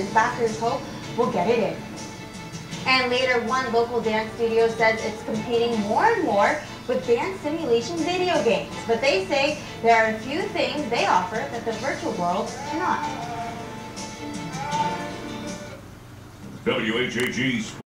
its backers hope will get it in. And later, one local dance studio says it's competing more and more with dance simulation video games. But they say there are a few things they offer that the virtual world cannot. WHAG's